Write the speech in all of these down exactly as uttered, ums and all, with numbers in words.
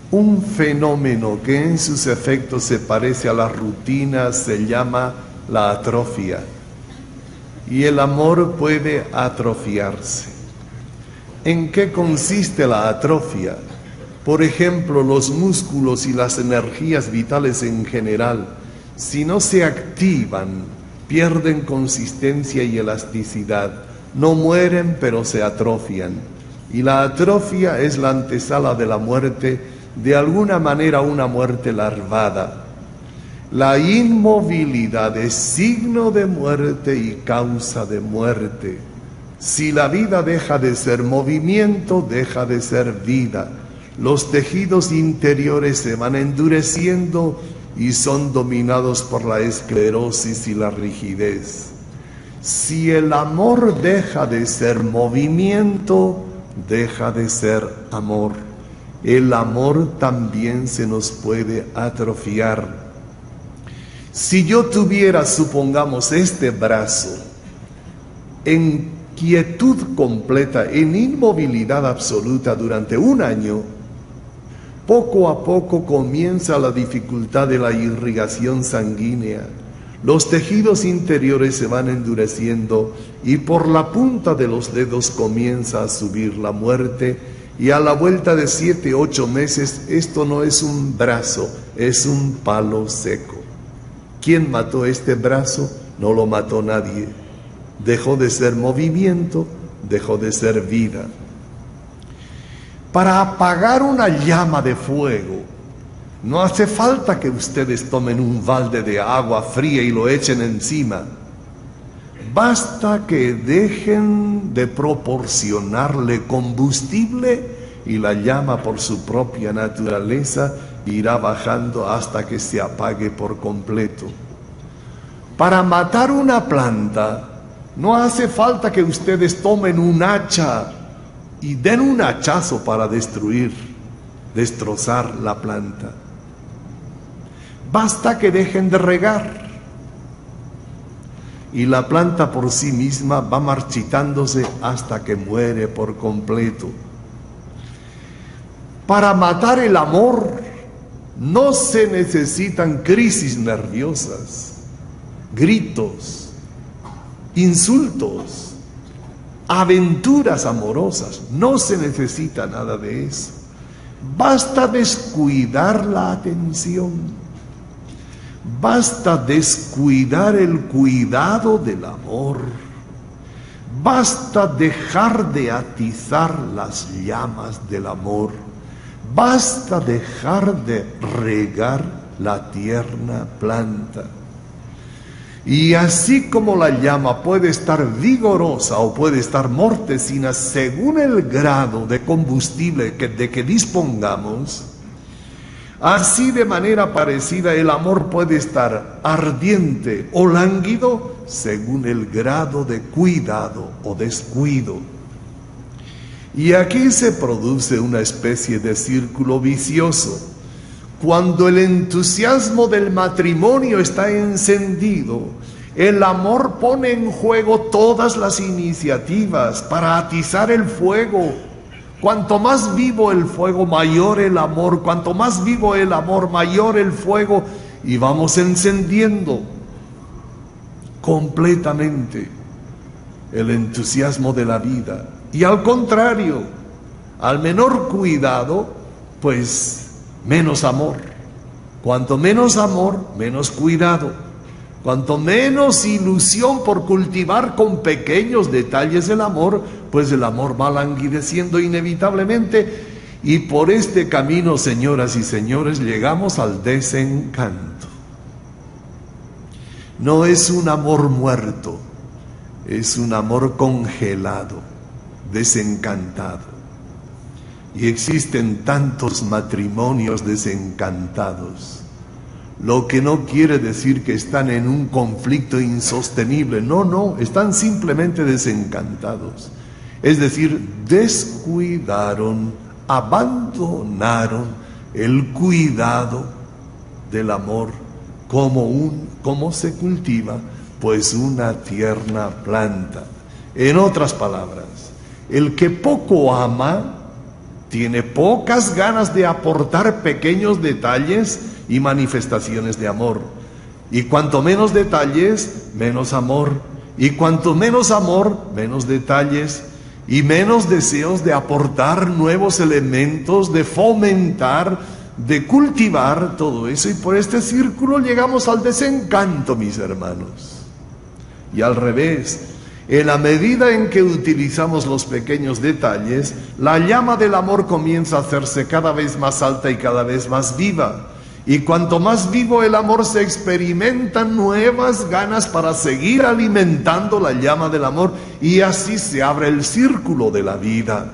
Un fenómeno que en sus efectos se parece a la rutina se llama la atrofia. Y el amor puede atrofiarse. ¿En qué consiste la atrofia? Por ejemplo, los músculos y las energías vitales en general, si no se activan, pierden consistencia y elasticidad. No mueren, pero se atrofian. Y la atrofia es la antesala de la muerte, de alguna manera una muerte larvada. La inmovilidad es signo de muerte y causa de muerte. Si la vida deja de ser movimiento, deja de ser vida. Los tejidos interiores se van endureciendo y son dominados por la esclerosis y la rigidez. Si el amor deja de ser movimiento, deja de ser amor. El amor también se nos puede atrofiar. Si yo tuviera, supongamos, este brazo en quietud completa, en inmovilidad absoluta durante un año, poco a poco comienza la dificultad de la irrigación sanguínea. Los tejidos interiores se van endureciendo y por la punta de los dedos comienza a subir la muerte, y a la vuelta de siete, ocho meses, esto no es un brazo, es un palo seco. ¿Quién mató este brazo? No lo mató nadie. Dejó de ser movimiento, dejó de ser vida. Para apagar una llama de fuego, no hace falta que ustedes tomen un balde de agua fría y lo echen encima. Basta que dejen de proporcionarle combustible y la llama por su propia naturaleza irá bajando hasta que se apague por completo. Para matar una planta, no hace falta que ustedes tomen un hacha y den un hachazo para destruir, destrozar la planta. Basta que dejen de regar y la planta por sí misma va marchitándose hasta que muere por completo. Para matar el amor no se necesitan crisis nerviosas, gritos, insultos, aventuras amorosas. No se necesita nada de eso. Basta descuidar la atención. Basta descuidar el cuidado del amor. Basta dejar de atizar las llamas del amor. Basta dejar de regar la tierna planta. Y así como la llama puede estar vigorosa o puede estar mortecina según el grado de combustible que, de que dispongamos, así de manera parecida el amor puede estar ardiente o lánguido según el grado de cuidado o descuido. Y aquí se produce una especie de círculo vicioso. Cuando el entusiasmo del matrimonio está encendido, el amor pone en juego todas las iniciativas para atizar el fuego. Cuanto más vivo el fuego, mayor el amor. Cuanto más vivo el amor, mayor el fuego. Y vamos encendiendo completamente el entusiasmo de la vida. Y al contrario, al menor cuidado, pues menos amor. Cuanto menos amor, menos cuidado. Cuanto menos ilusión por cultivar con pequeños detalles el amor, pues el amor va languideciendo inevitablemente. Y por este camino, señoras y señores, llegamos al desencanto. No es un amor muerto, es un amor congelado, desencantado. Y existen tantos matrimonios desencantados, lo que no quiere decir que están en un conflicto insostenible. No, no, están simplemente desencantados. Es decir, descuidaron, abandonaron el cuidado del amor como, un, como se cultiva, pues una tierna planta. En otras palabras, el que poco ama tiene pocas ganas de aportar pequeños detalles y manifestaciones de amor. Y cuanto menos detalles, menos amor. Y cuanto menos amor, menos detalles y menos deseos de aportar nuevos elementos, de fomentar, de cultivar todo eso. Y por este círculo llegamos al desencanto, mis hermanos. Y al revés, en la medida en que utilizamos los pequeños detalles, la llama del amor comienza a hacerse cada vez más alta y cada vez más viva. Y cuanto más vivo el amor, se experimentan nuevas ganas para seguir alimentando la llama del amor, y así se abre el círculo de la vida.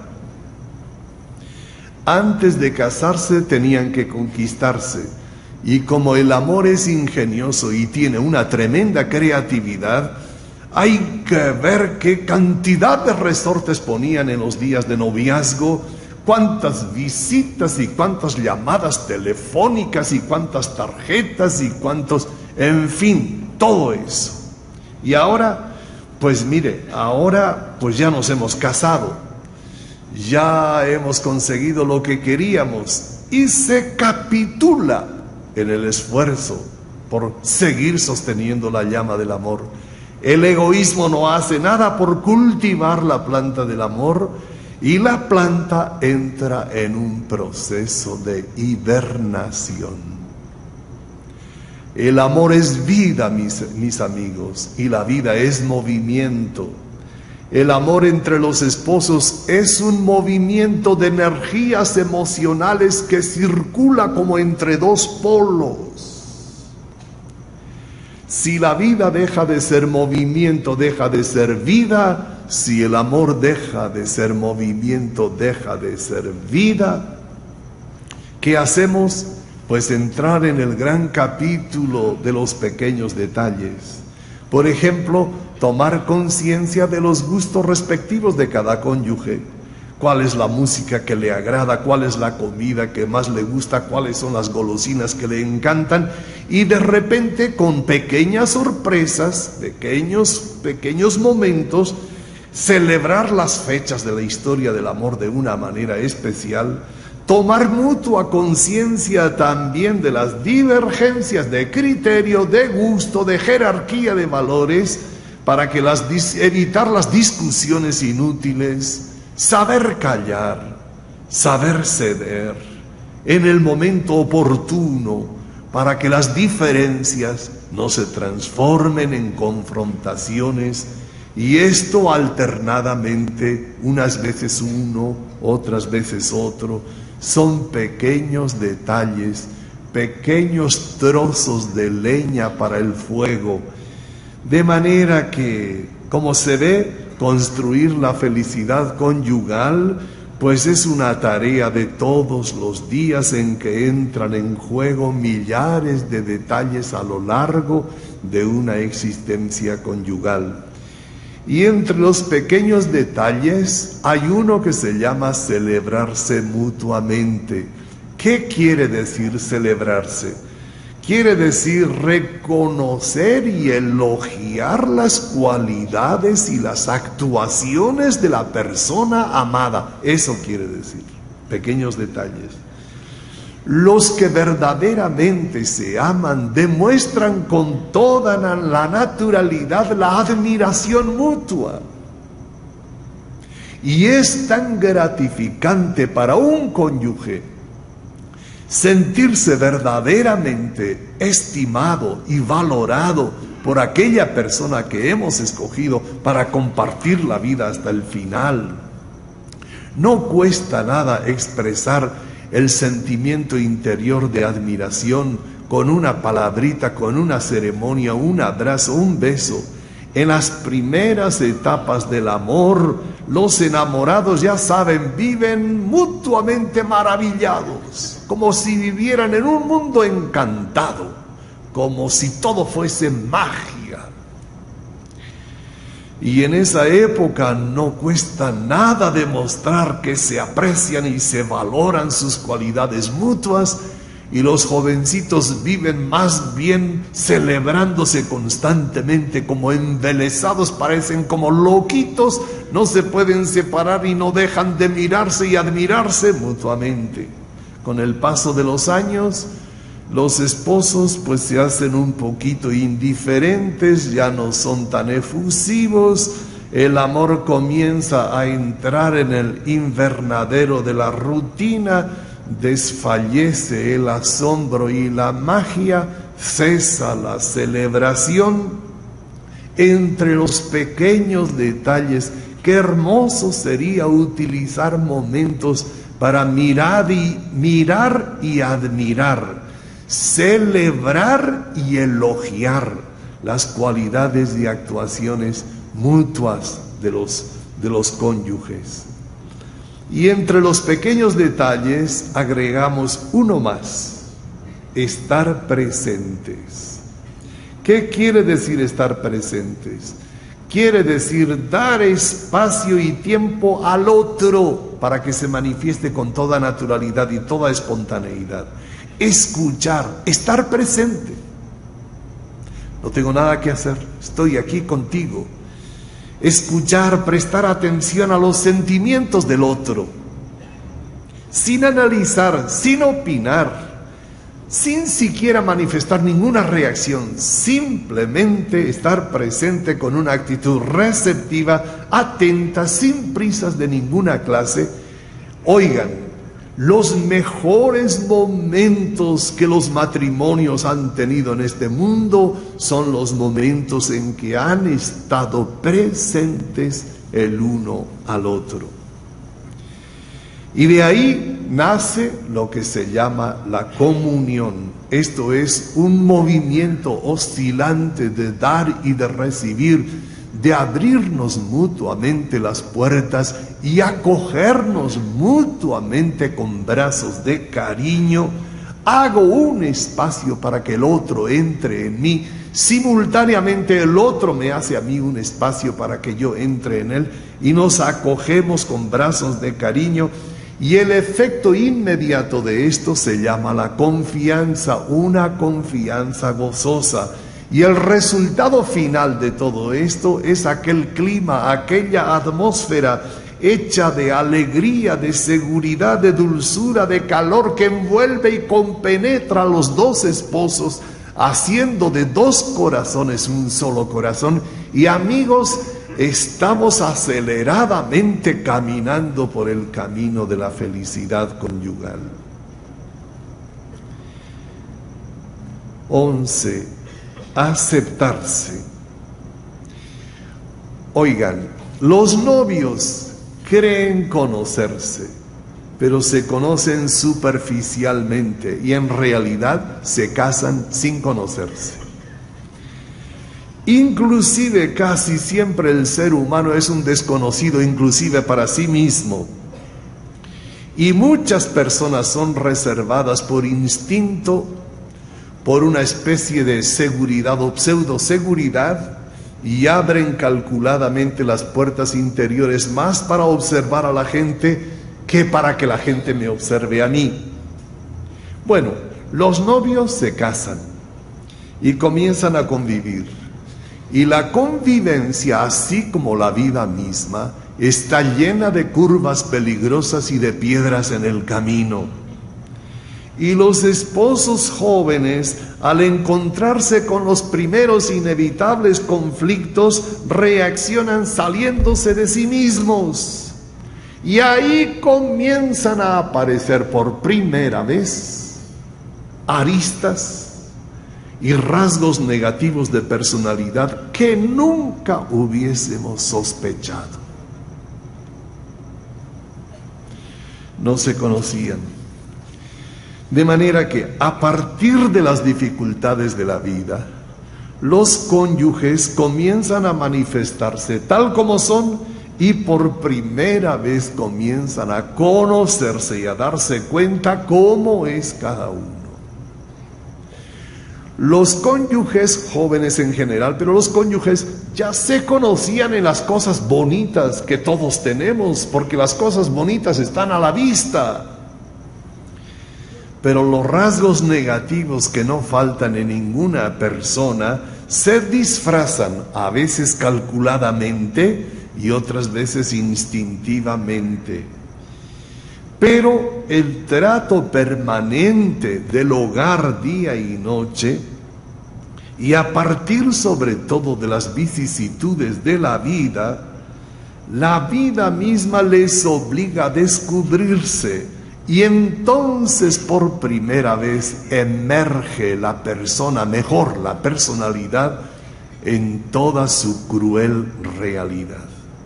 Antes de casarse tenían que conquistarse, y como el amor es ingenioso y tiene una tremenda creatividad, hay que ver qué cantidad de resortes ponían en los días de noviazgo, cuántas visitas y cuántas llamadas telefónicas y cuántas tarjetas y cuántos, en fin, todo eso. Y ahora, pues mire, ahora pues ya nos hemos casado, ya hemos conseguido lo que queríamos y se capitula en el esfuerzo por seguir sosteniendo la llama del amor. El egoísmo no hace nada por cultivar la planta del amor, y la planta entra en un proceso de hibernación. El amor es vida, mis, mis amigos, y la vida es movimiento. El amor entre los esposos es un movimiento de energías emocionales que circula como entre dos polos. Si la vida deja de ser movimiento, deja de ser vida. Si el amor deja de ser movimiento, deja de ser vida. ¿Qué hacemos? Pues entrar en el gran capítulo de los pequeños detalles. Por ejemplo, tomar conciencia de los gustos respectivos de cada cónyuge. ¿Cuál es la música que le agrada? ¿Cuál es la comida que más le gusta? ¿Cuáles son las golosinas que le encantan? Y de repente, con pequeñas sorpresas, pequeños, pequeños momentos, celebrar las fechas de la historia del amor de una manera especial, tomar mutua conciencia también de las divergencias de criterio, de gusto, de jerarquía de valores, para que las, evitar las discusiones inútiles, saber callar, saber ceder en el momento oportuno, para que las diferencias no se transformen en confrontaciones. Y esto alternadamente, unas veces uno, otras veces otro, son pequeños detalles, pequeños trozos de leña para el fuego, de manera que, como se ve, construir la felicidad conyugal, pues es una tarea de todos los días en que entran en juego millares de detalles a lo largo de una existencia conyugal. Y entre los pequeños detalles hay uno que se llama celebrarse mutuamente. ¿Qué quiere decir celebrarse? Quiere decir reconocer y elogiar las cualidades y las actuaciones de la persona amada. Eso quiere decir, pequeños detalles. Los que verdaderamente se aman demuestran con toda la naturalidad la admiración mutua. Y es tan gratificante para un cónyuge sentirse verdaderamente estimado y valorado por aquella persona que hemos escogido para compartir la vida hasta el final. No cuesta nada expresar el sentimiento interior de admiración con una palabrita, con una ceremonia, un abrazo, un beso. En las primeras etapas del amor, los enamorados, ya saben, viven mutuamente maravillados, como si vivieran en un mundo encantado, como si todo fuese magia. Y en esa época no cuesta nada demostrar que se aprecian y se valoran sus cualidades mutuas, Y los jovencitos viven más bien celebrándose constantemente, como embelesados, parecen como loquitos, no se pueden separar y no dejan de mirarse y admirarse mutuamente. Con el paso de los años, los esposos pues se hacen un poquito indiferentes, ya no son tan efusivos, el amor comienza a entrar en el invernadero de la rutina, desfallece el asombro y la magia, cesa la celebración. Entre los pequeños detalles, qué hermoso sería utilizar momentos para mirar y, mirar y admirar, celebrar y elogiar las cualidades y actuaciones mutuas de los, de los cónyuges. Y entre los pequeños detalles agregamos uno más: estar presentes. ¿Qué quiere decir estar presentes? Quiere decir dar espacio y tiempo al otro para que se manifieste con toda naturalidad y toda espontaneidad. Escuchar, estar presente. No tengo nada que hacer, estoy aquí contigo. Escuchar, prestar atención a los sentimientos del otro, sin analizar, sin opinar, sin siquiera manifestar ninguna reacción, simplemente estar presente con una actitud receptiva, atenta, sin prisas de ninguna clase. Oigan, los mejores momentos que los matrimonios han tenido en este mundo son los momentos en que han estado presentes el uno al otro. Y de ahí nace lo que se llama la comunión. Esto es un movimiento oscilante de dar y de recibir, de abrirnos mutuamente las puertas y acogernos mutuamente con brazos de cariño. Hago un espacio para que el otro entre en mí, simultáneamente el otro me hace a mí un espacio para que yo entre en él, y nos acogemos con brazos de cariño. Y el efecto inmediato de esto se llama la confianza, una confianza gozosa. Y el resultado final de todo esto es aquel clima, aquella atmósfera hecha de alegría, de seguridad, de dulzura, de calor, que envuelve y compenetra a los dos esposos, haciendo de dos corazones un solo corazón. Y amigos, estamos aceleradamente caminando por el camino de la felicidad conyugal. Once. Aceptarse. Oigan, los novios creen conocerse, pero se conocen superficialmente y en realidad se casan sin conocerse. Inclusive casi siempre el ser humano es un desconocido, inclusive para sí mismo. Y muchas personas son reservadas por instinto, por una especie de seguridad o pseudo seguridad, y abren calculadamente las puertas interiores más para observar a la gente que para que la gente me observe a mí. Bueno, los novios se casan y comienzan a convivir, y la convivencia, así como la vida misma, está llena de curvas peligrosas y de piedras en el camino. Y los esposos jóvenes, al encontrarse con los primeros inevitables conflictos, reaccionan saliéndose de sí mismos. Y ahí comienzan a aparecer por primera vez aristas y rasgos negativos de personalidad que nunca hubiésemos sospechado. No se conocían. De manera que a partir de las dificultades de la vida, los cónyuges comienzan a manifestarse tal como son y por primera vez comienzan a conocerse y a darse cuenta cómo es cada uno. Los cónyuges jóvenes en general, pero los cónyuges ya se conocían en las cosas bonitas que todos tenemos, porque las cosas bonitas están a la vista. Pero los rasgos negativos que no faltan en ninguna persona se disfrazan, a veces calculadamente y otras veces instintivamente. Pero el trato permanente del hogar día y noche, y a partir sobre todo de las vicisitudes de la vida, la vida misma les obliga a descubrirse, y entonces por primera vez emerge la persona, mejor la personalidad, en toda su cruel realidad.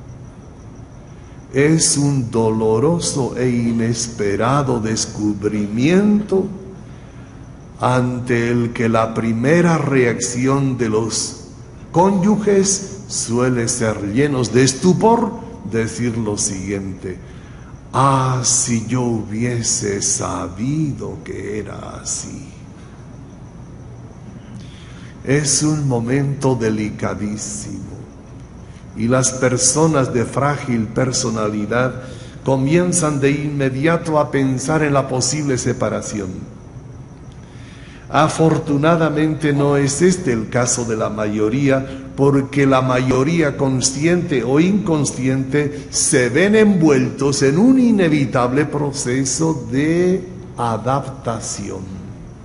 Es un doloroso e inesperado descubrimiento ante el que la primera reacción de los cónyuges suele ser, llenos de estupor, decir lo siguiente: ah, si yo hubiese sabido que era así. Es un momento delicadísimo y las personas de frágil personalidad comienzan de inmediato a pensar en la posible separación. Afortunadamente no es este el caso de la mayoría, porque la mayoría, consciente o inconsciente, se ven envueltos en un inevitable proceso de adaptación.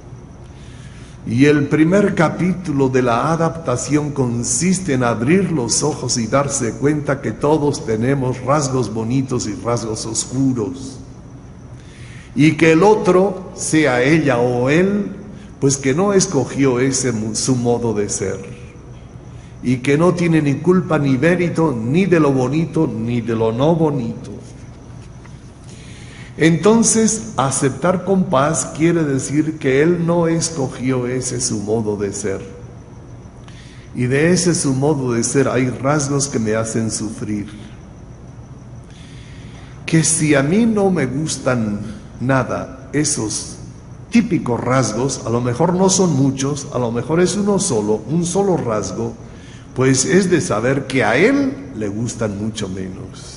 Y el primer capítulo de la adaptación consiste en abrir los ojos y darse cuenta que todos tenemos rasgos bonitos y rasgos oscuros. Y que el otro, sea ella o él, pues que no escogió ese su modo de ser. Y que no tiene ni culpa ni mérito ni de lo bonito ni de lo no bonito. Entonces, aceptar con paz quiere decir que él no escogió ese su modo de ser. Y de ese su modo de ser hay rasgos que me hacen sufrir. Que si a mí no me gustan nada esos típicos rasgos, a lo mejor no son muchos, a lo mejor es uno solo, un solo rasgo, pues es de saber que a él le gustan mucho menos.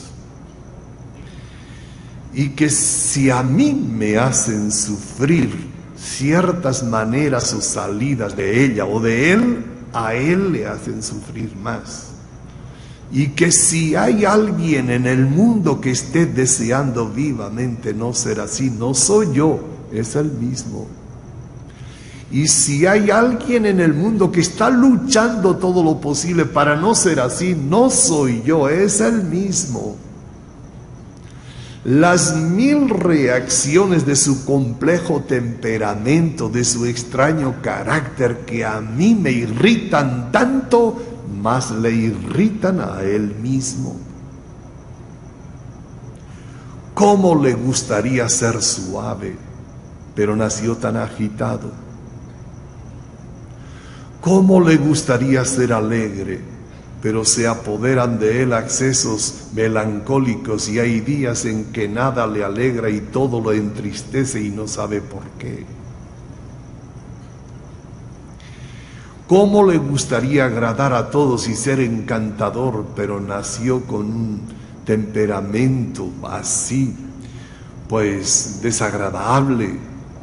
Y que si a mí me hacen sufrir ciertas maneras o salidas de ella o de él, a él le hacen sufrir más. Y que si hay alguien en el mundo que esté deseando vivamente no ser así, no soy yo, es él mismo. Y si hay alguien en el mundo que está luchando todo lo posible para no ser así, no soy yo, es él mismo. Las mil reacciones de su complejo temperamento, de su extraño carácter que a mí me irritan tanto, más le irritan a él mismo. ¿Cómo le gustaría ser suave, pero nació tan agitado? ¿Cómo le gustaría ser alegre, pero se apoderan de él accesos melancólicos y hay días en que nada le alegra y todo lo entristece y no sabe por qué? ¿Cómo le gustaría agradar a todos y ser encantador, pero nació con un temperamento así, pues desagradable?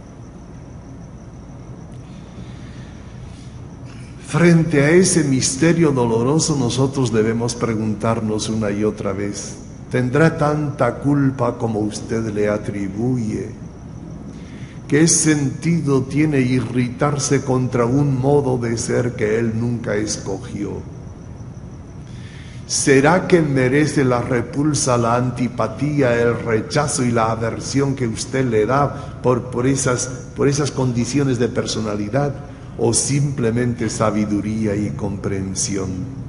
Frente a ese misterio doloroso nosotros debemos preguntarnos una y otra vez: ¿tendrá tanta culpa como usted le atribuye? ¿Qué sentido tiene irritarse contra un modo de ser que él nunca escogió? ¿Será que merece la repulsa, la antipatía, el rechazo y la aversión que usted le da por, por, esas, por esas condiciones de personalidad? ¿O simplemente sabiduría y comprensión?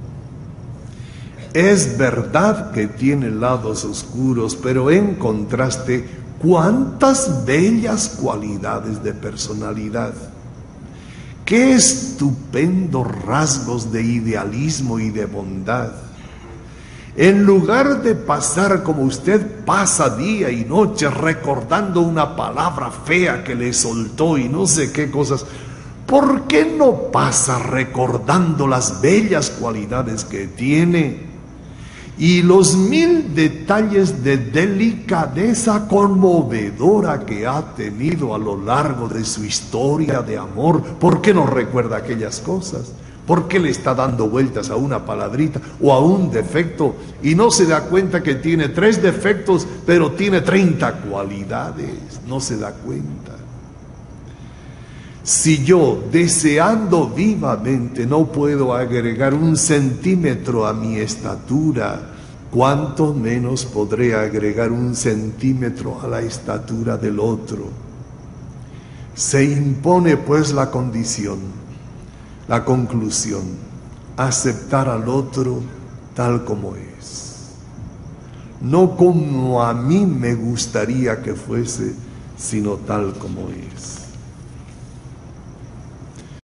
Es verdad que tiene lados oscuros, pero en contraste, cuántas bellas cualidades de personalidad. Qué estupendos rasgos de idealismo y de bondad. En lugar de pasar como usted pasa día y noche recordando una palabra fea que le soltó y no sé qué cosas, ¿por qué no pasa recordando las bellas cualidades que tiene? y los mil detalles de delicadeza conmovedora que ha tenido a lo largo de su historia de amor. ¿Por qué no recuerda aquellas cosas? ¿Por qué le está dando vueltas a una palabrita o a un defecto y no se da cuenta que tiene tres defectos pero tiene treinta cualidades? No se da cuenta. Si yo, deseando vivamente, no puedo agregar un centímetro a mi estatura, ¿cuánto menos podré agregar un centímetro a la estatura del otro? Se impone pues la condición, la conclusión, aceptar al otro tal como es. No como a mí me gustaría que fuese, sino tal como es.